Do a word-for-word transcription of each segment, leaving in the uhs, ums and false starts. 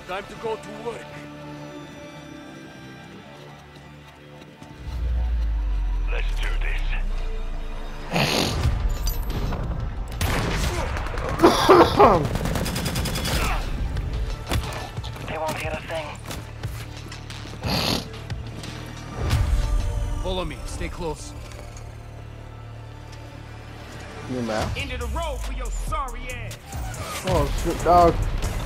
Time to go to work. Let's do this. They won't hear a thing. Follow me. Stay close. You mad? Into the road for your sorry ass. Oh shit, dog.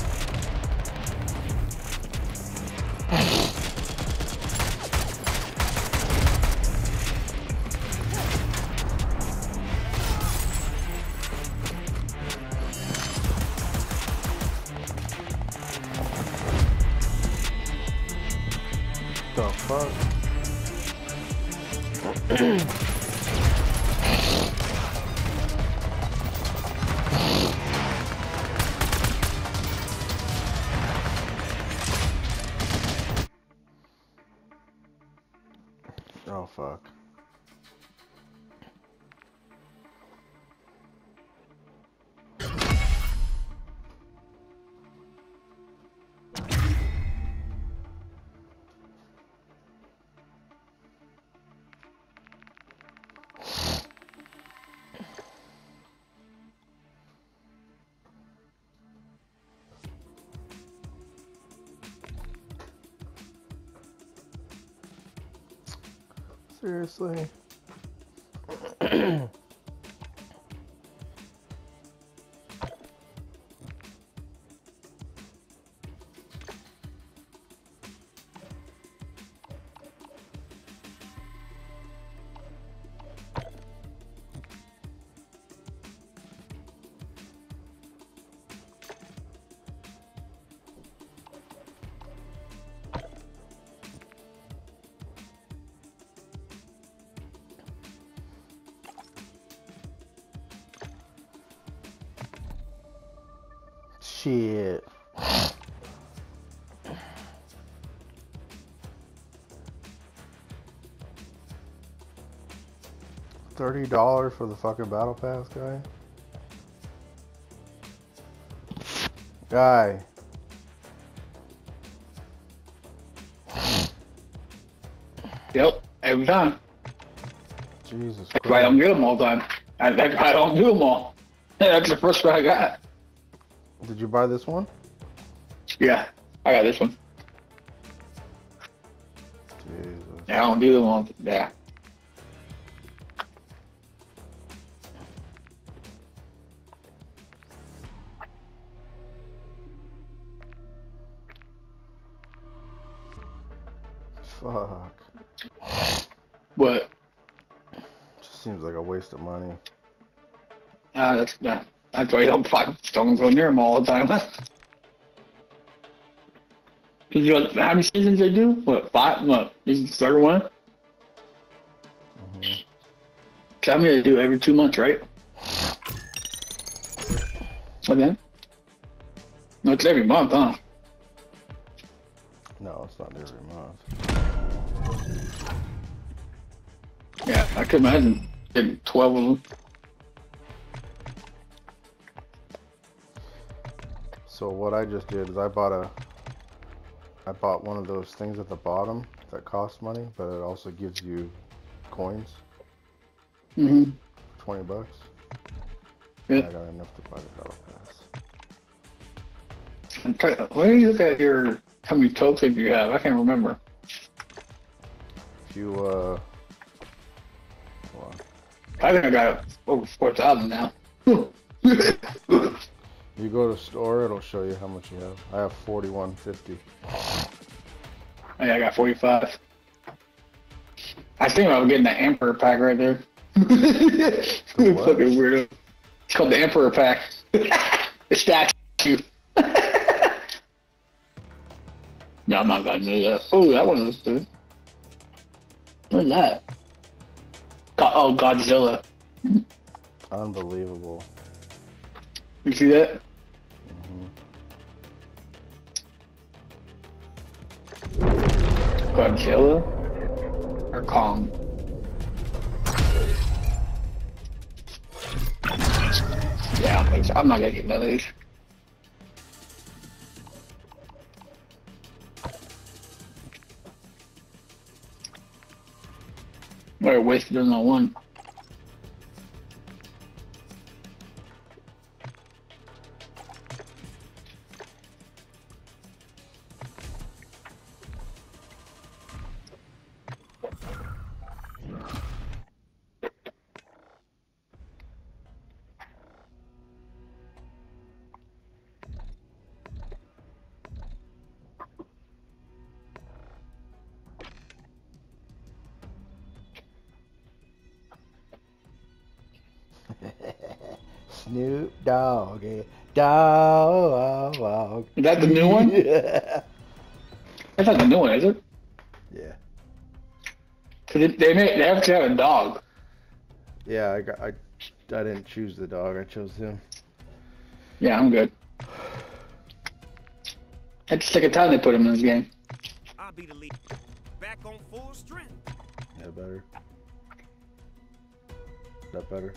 The fuck? Oh fuck. Seriously. Shit. Thirty dollars for the fucking battle pass, guy. Guy. Yep, every time. Jesus That's why I don't Christ. get them all the time. I, that's why I don't do them all. That's the first one I got. Did you buy this one? Yeah, I got this one. Jesus. Yeah, I don't do them all. Yeah. Fuck. But Just seems like a waste of money. uh, that's yeah, that's why I don't fucking don't go near them all the time. Cause you know how many seasons they do? What five? What this is the third one? Mm-hmm. Tell me they do every two months, right? What then? No, it's every month, huh? No, it's not every month. Yeah, I could imagine getting twelve of them. So what I just did is I bought a I bought one of those things at the bottom that costs money, but it also gives you coins. Mm-hmm. Twenty bucks. Yeah. I got enough to buy the battle pass. I'm trying, why do you look at your how many tokens you have? I can't remember. If you uh hold on. I think I got over four thousand now. You go to store, it'll show you how much you have. I have forty-one fifty. Yeah, I got forty-five. I was thinking about getting the Emperor pack right there. Fucking what? weirdo. It's called the Emperor pack. The statue. No, I'm not gonna do that. Oh, that one looks good. What is that? Go- oh, Godzilla. Unbelievable. You see that? Mm-hmm. Godzilla or Kong? Yeah, I don't think so. I'm not gonna get none of these. Or wasted on one. Snoop Dogg, eh? Dog. Is that the new one? Yeah. That's not the new one, is it? Yeah. So they they, make, they have to have a dog. Yeah, I got. I, I didn't choose the dog. I chose him. Yeah, I'm good. That's the second time they put him in this game. I'll be the lead. Back on full strength. Yeah, better. Is that better?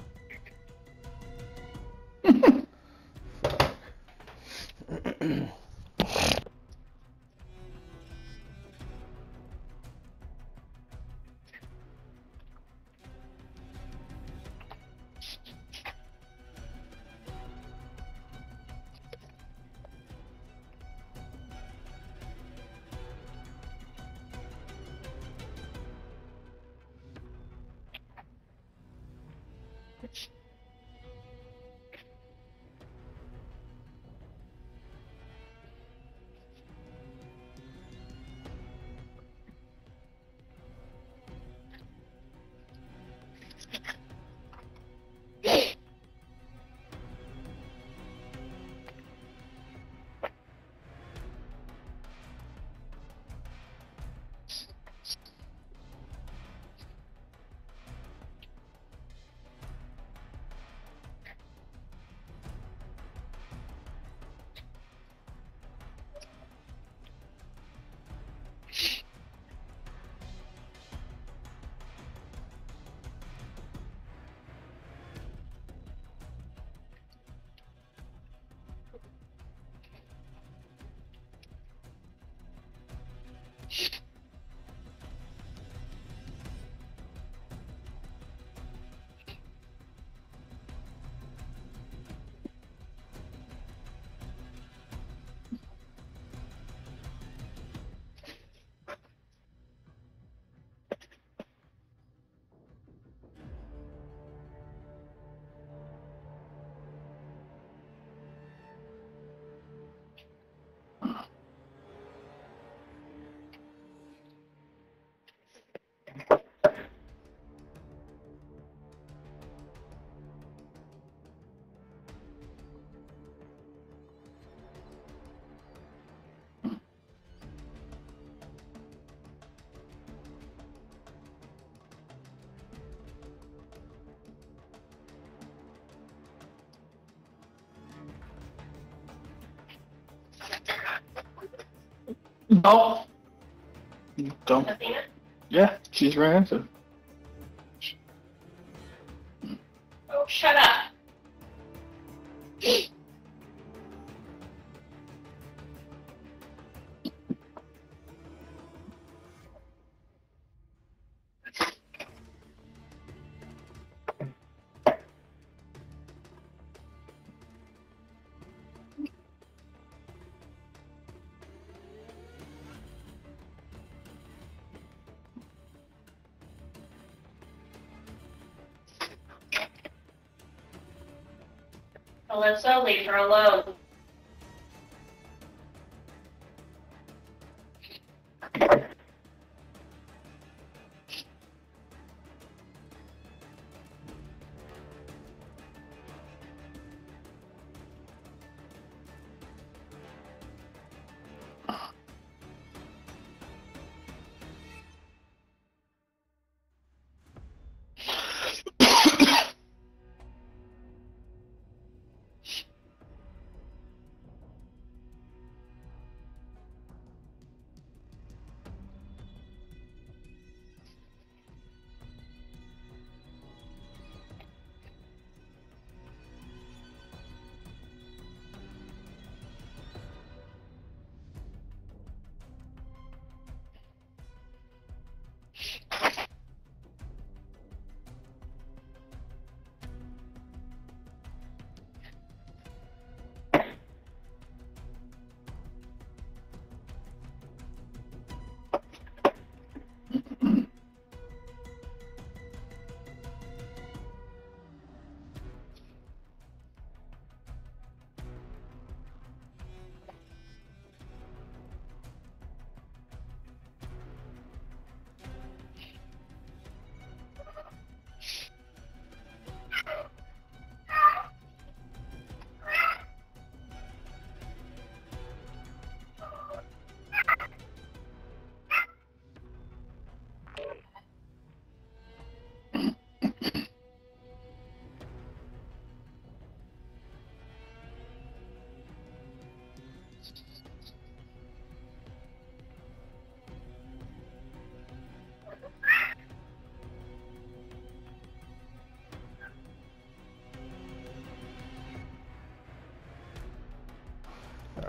No. Don't. Yeah, she's right answer. Oh, shut up. Alyssa, leave her alone.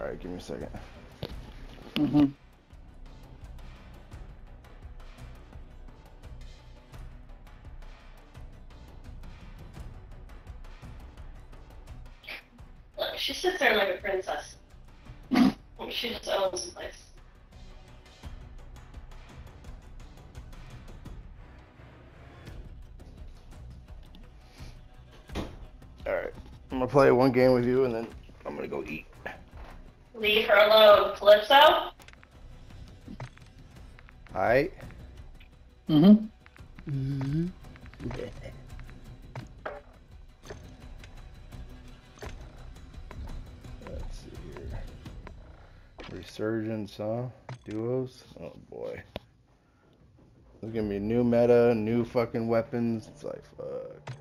Alright, give me a second. Mm-hmm. Look, she sits there like a princess. She just owns the place. Alright. I'm gonna play one game with you and then I'm gonna go eat. Leave her alone, Calypso. Alright? Mm-hmm. Mm-hmm. Let's see here. Resurgence, huh? Duos? Oh boy. There's gonna be new meta, new fucking weapons. It's like, fuck.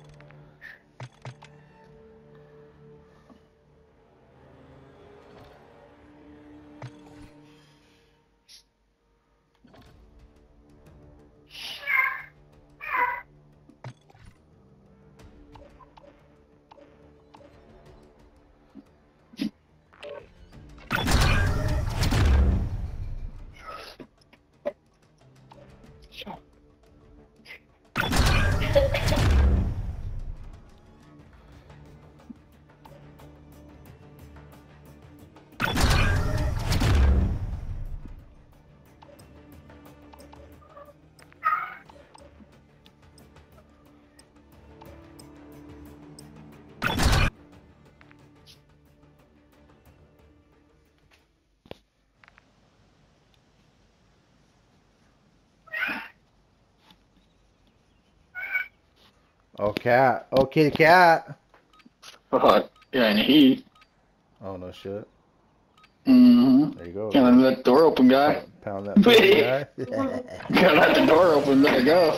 Oh, cat. Oh, kitty cat. Oh, yeah, and he. Oh, no shit. Mm-hmm. There you go. Can't let that door open, guy. Pound that pussy, guy. Can't let the door open. Let it go.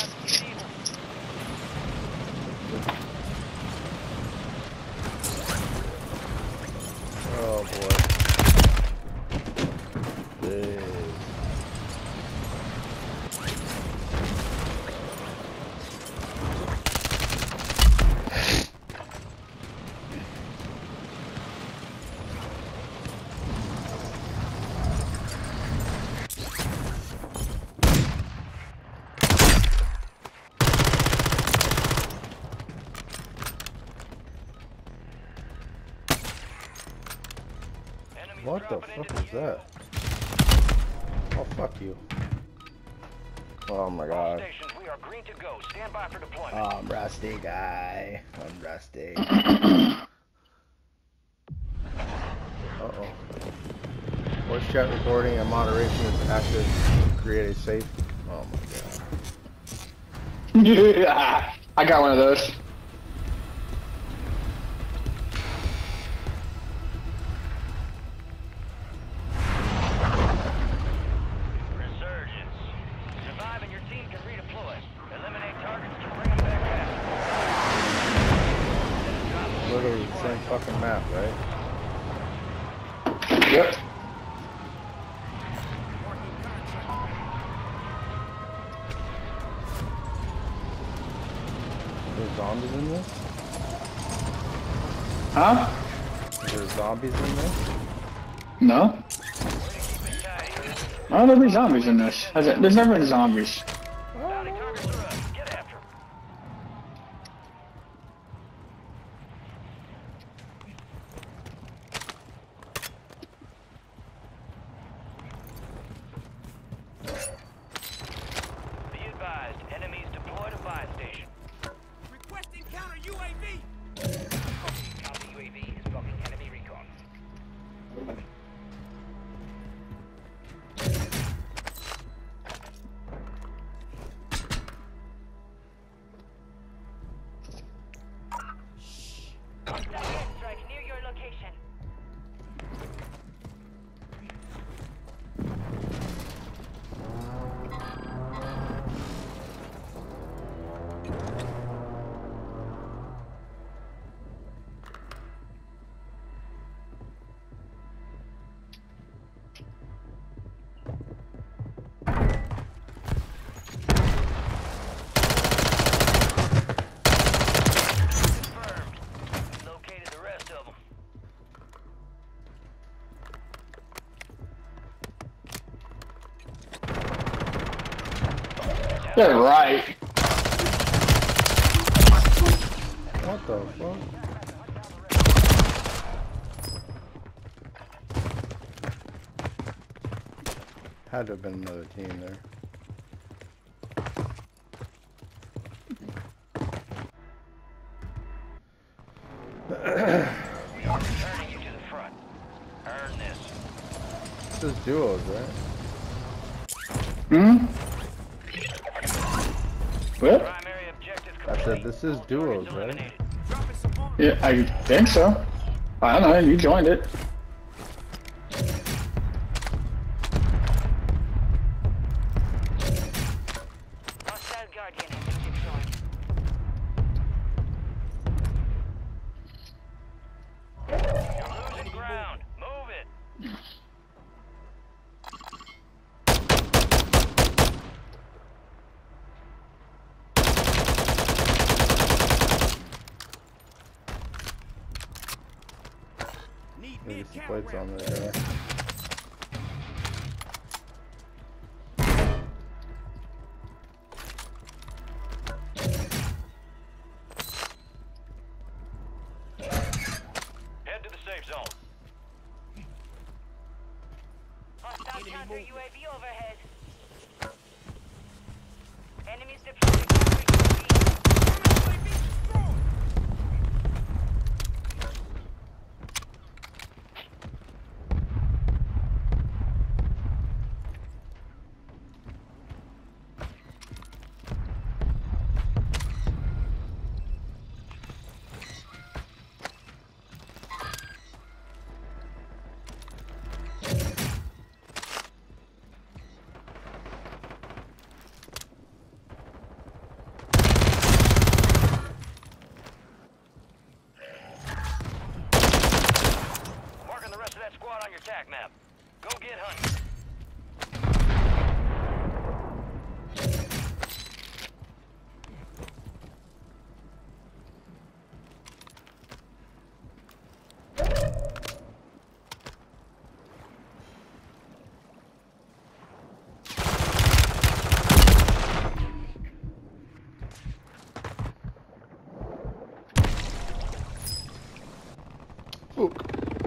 Oh, boy. Big. What the fuck is that? Oh, fuck you. Oh my god. We are green to go. Stand by for deployment. Oh, I'm rusty, guy. I'm rusty. Uh-oh. Voice chat recording and moderation is active. Create a safe. Oh my god. Yeah, I got one of those. Resurgence. Survive and your team can redeploy. Eliminate targets to bring them back faster. Literally the same fucking map, right? Yep. There's zombies in this? Huh? Is there zombies in this? No. Oh, there'll be zombies in this. Has it- There's never been zombies. Bounty targets are up. Get after 'em. Be advised, enemies deployed a buy station. Requesting counter U A V. Counter U A V is blocking enemy recon. Yeah, right. What the fuck? Had to have been another team there. Returning you to the front. Earn this. This is duos, right? Hmm? What? Primary objective I said complete. this is All duos, targets right? eliminated. Dropping some armor. Yeah, I think so. I don't know, you joined it. Hostile Guardian has been deployed. You're losing ground. Move it. Need Maybe mid some camera plates on round. there. Yeah. Head to the safe zone. Hostile Enemy counter movement. U A V overhead. Enemies deploying counter U A V. U A V destroyed. Marking the rest of that squad on your tac map. Go get hunting. Ook.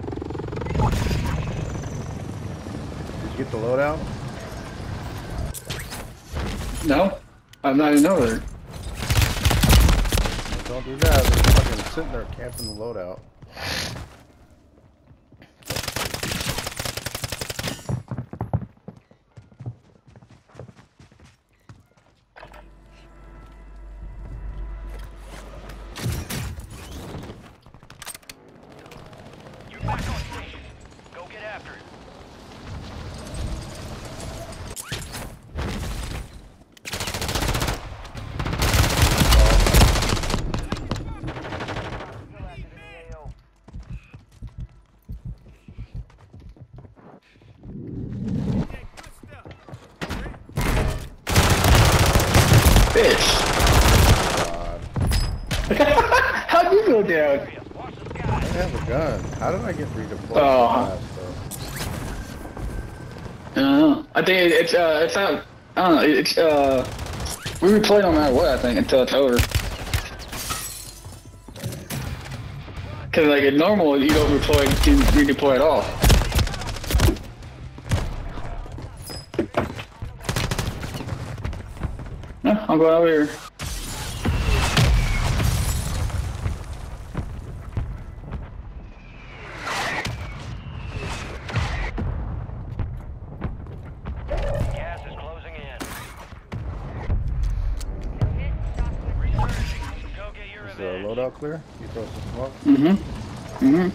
Did you get the loadout? No? I'm not even over there. Don't do that. They're fucking sitting there camping the loadout. You're back on station. Go get after it. Okay, good stuff. Bitch. God. How'd you go down? Watch the I sky. didn't have a gun. How did I get redeployed? Oh. so fast, though? I don't know. I think it, it's, uh, it's not, I don't know, it's, uh, we replay no matter what, I think, until it's over. Cause like in normal, you don't redeploy, you redeploy at all. Yeah, I'll go over here. Gas is closing in. Researching. Go get your Is the revenge. loadout clear? You throw some smoke? Mm-hmm. Mm-hmm.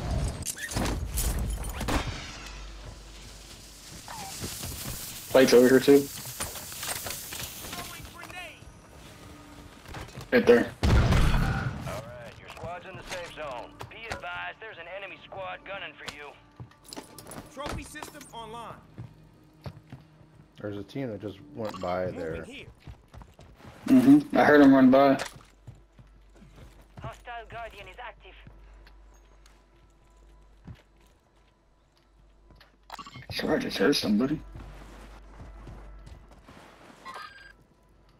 Plates over here too. Throwing grenade. Right there. Alright, your squad's in the safe zone. Be advised, there's an enemy squad gunning for you. Trophy system online. There's a team that just went by there. Moving here. Mm-hmm. I heard him run by. Hostile Guardian is active. Sure, I just heard somebody.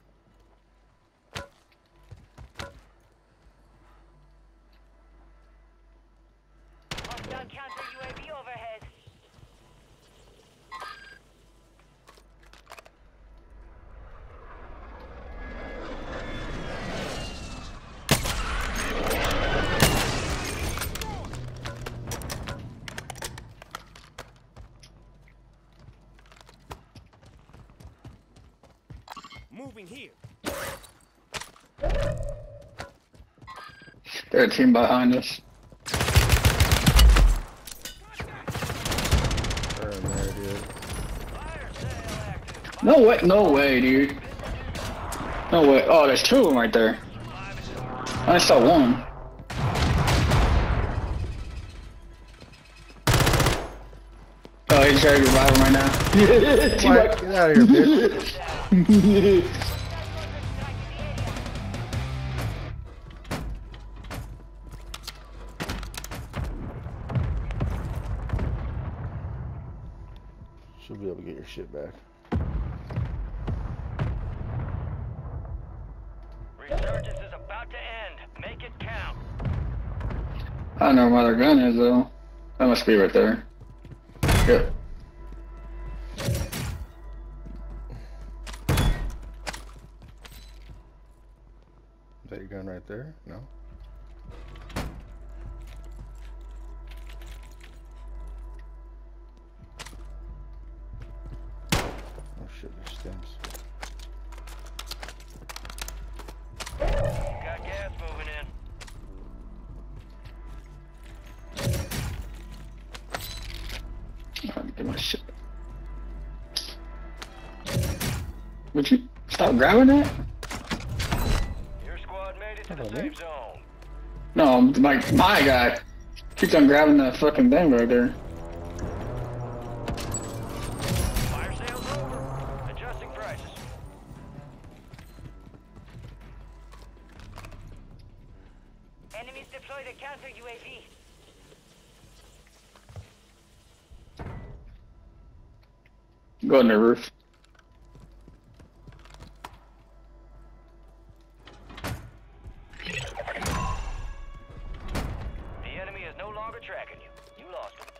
moving here. There's a team behind us. They're in there, dude. Fire sale active. No way, no way, dude. No way. Oh, there's two of them right there. I saw one. Oh, he's trying to revive him right now. What? Get out of here, bitch. Should be able to get your shit back. Resurgence is about to end. Make it count. I don't know where their gun is though. That must be right there. Yep. Is that your gun right there? No. Oh shit, there's stems. Got gas moving in. I get my shit. Would you stop grabbing that? Your squad made it to the Hello, safe mate. zone. No, my my guy keeps on grabbing that fucking thing right there. Fire sale's over. Adjusting prices. Enemies deployed a counter U A V. Go on the roof. The enemy is no longer tracking you. You lost him.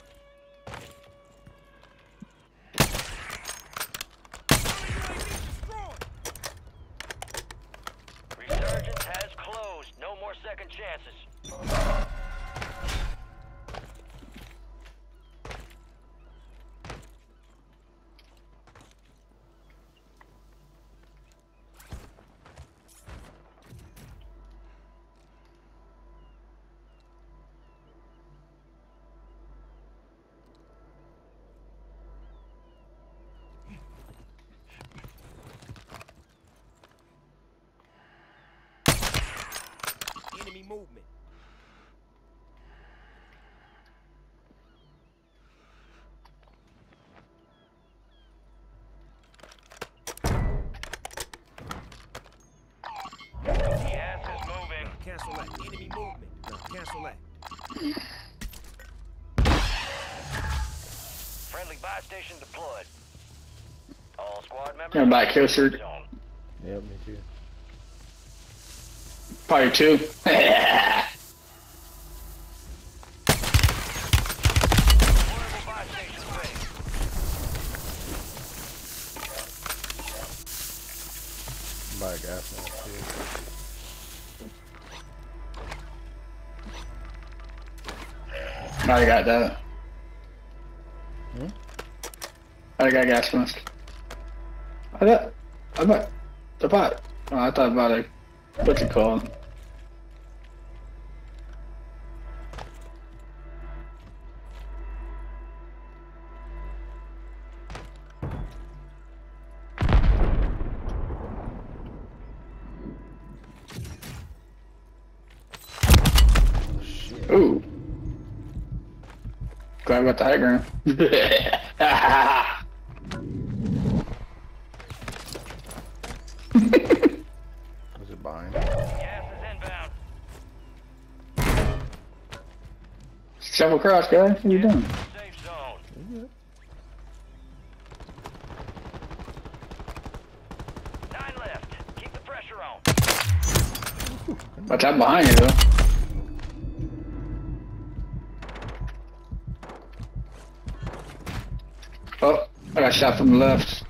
Resurgence has closed. No more second chances. Enemy movement. Gas is moving. Cancel that. Enemy movement. No, cancel that. Friendly buy station deployed. All squad members. Yeah, back here, sir. Zone. Yep, me too. Probably two. Deployable buy station ready. Buy a gas mask too. I got that. Hmm? I got gas mask. I got. I bought. I bought. Oh, I thought about it. What's it called? Ooh. Glad I got the high ground. Was it behind? Gas is inbound. Shovel cross, guys. What are you doing? Safe zone. Nine left. Keep the pressure on. Watch out behind you, though. Oh, I got shot from the left.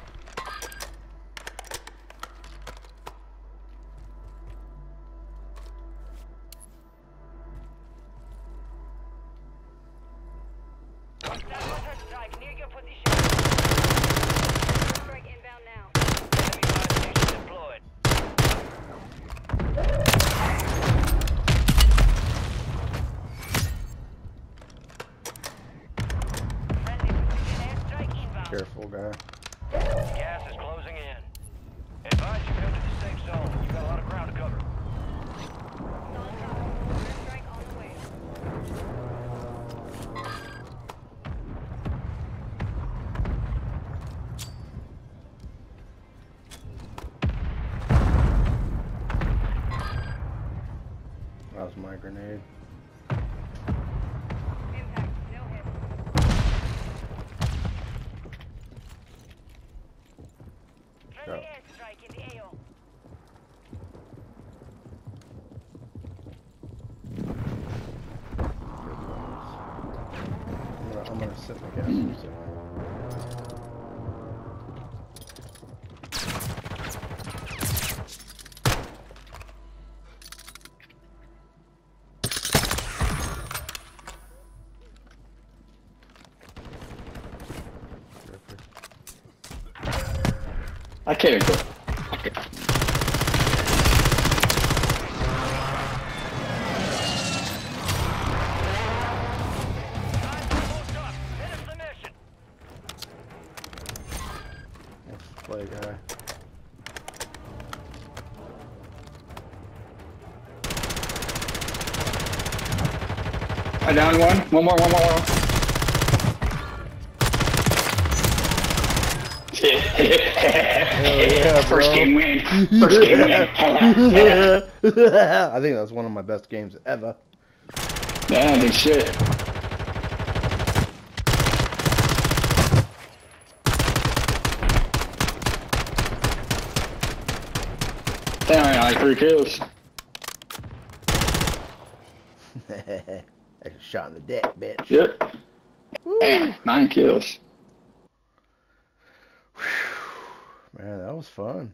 Strike near your position. Strike inbound now. Enemy buy station Careful, guy. Gas is closing in. Advise you head to the safe zone. You've got a lot of ground to cover. Strike on the way. That was my grenade. Impact, no hit. Friendly airstrike in the A O. I'm gonna, I'm gonna sit in the gas station. I can't go. Finish the mission. Let's play, guy. I downed one. One more, one more, one more. yeah, First bro. game win. First game win. I think that's one of my best games ever. Yeah, good shit. Damn, I got like three kills. That's a shot in the deck, bitch. Yep. Damn, nine kills. Man, that was fun.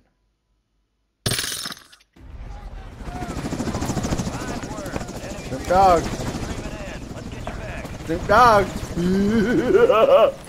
Snoop Dogg. Let's get you back. Snoop Dogg.